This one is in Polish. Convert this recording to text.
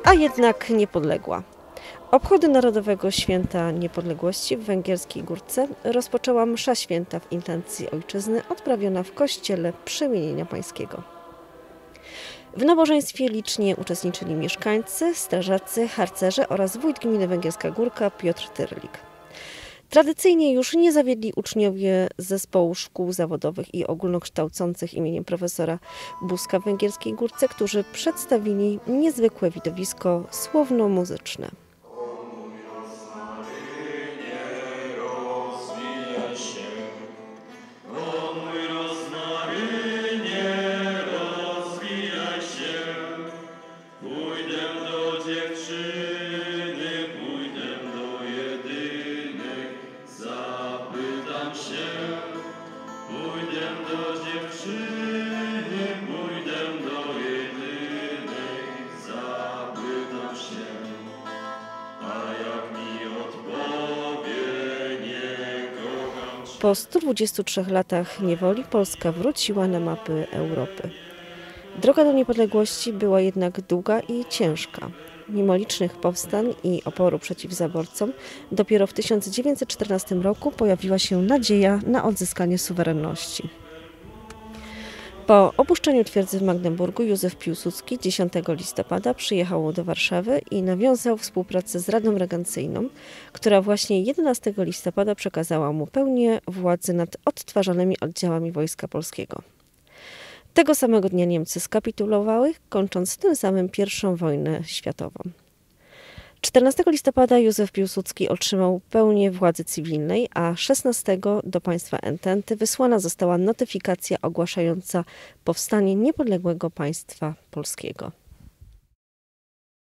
a jednak niepodległa. Obchody Narodowego Święta Niepodległości w Węgierskiej Górce rozpoczęła msza święta w intencji ojczyzny, odprawiona w kościele Przemienienia Pańskiego. W nabożeństwie licznie uczestniczyli mieszkańcy, strażacy, harcerze oraz wójt gminy Węgierska Górka Piotr Tyrlik. Tradycyjnie już nie zawiedli uczniowie zespołu szkół zawodowych i ogólnokształcących imieniem profesora Buzka w Węgierskiej Górce, którzy przedstawili niezwykłe widowisko słowno-muzyczne. Po 123 latach niewoli Polska wróciła na mapy Europy. Droga do niepodległości była jednak długa i ciężka. Mimo licznych powstań i oporu przeciw zaborcom, dopiero w 1914 roku pojawiła się nadzieja na odzyskanie suwerenności. Po opuszczeniu twierdzy w Magdeburgu Józef Piłsudski 10 listopada przyjechał do Warszawy i nawiązał współpracę z Radą Regencyjną, która właśnie 11 listopada przekazała mu pełnię władzy nad odtwarzanymi oddziałami Wojska Polskiego. Tego samego dnia Niemcy skapitulowały, kończąc tym samym I wojnę światową. 14 listopada Józef Piłsudski otrzymał pełnię władzy cywilnej, a 16 do państwa Ententy wysłana została notyfikacja ogłaszająca powstanie niepodległego państwa polskiego.